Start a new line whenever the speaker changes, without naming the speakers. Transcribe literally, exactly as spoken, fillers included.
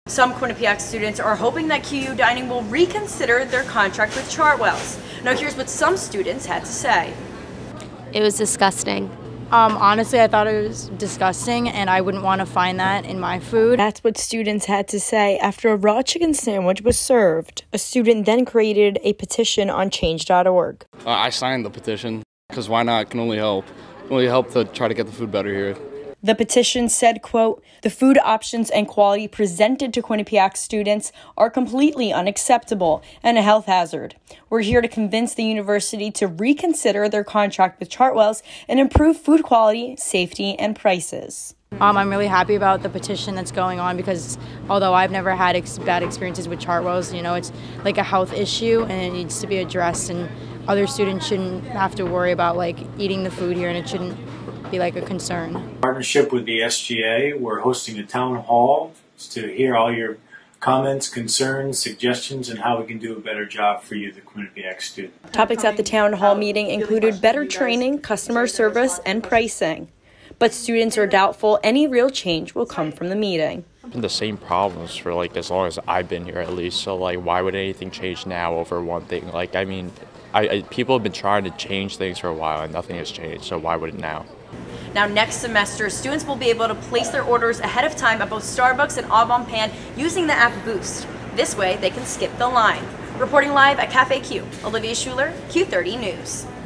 Some Quinnipiac students are hoping that Q U Dining will reconsider their contract with Chartwellls. Now here's what some students had to say.
It was disgusting.
Um, honestly, I thought it was disgusting, and I wouldn't want to find that in my food.
That's what students had to say after a raw chicken sandwich was served. A student then created a petition on change dot org.
Uh, I signed the petition, because why not? It can only help. It can only help to try to get the food better here.
The petition said, quote, "The food options and quality presented to Quinnipiac students are completely unacceptable and a health hazard. We're here to convince the university to reconsider their contract with Chartwellls and improve food quality, safety, and prices."
Um, I'm really happy about the petition that's going on because although I've never had ex- bad experiences with Chartwellls, you know, it's like a health issue and it needs to be addressed, and other students shouldn't have to worry about like eating the food here, and it shouldn't be like a concern.
In partnership with the S G A, we're hosting a town hall to hear all your comments, concerns, suggestions, and how we can do a better job for you, the Quinnipiac student.
Topics at the town hall meeting included better training, customer service, and pricing. But students are doubtful any real change will come from the meeting.
Been the same problems for like as long as I've been here at least, so like why would anything change now over one thing? Like I mean, I, I people have been trying to change things for a while and nothing has changed, so why would it now?
Now next semester, students will be able to place their orders ahead of time at both Starbucks and Au Bon Pain using the app Boost. This way they can skip the line. Reporting live at Cafe Q, Olivia Schuler, Q thirty News.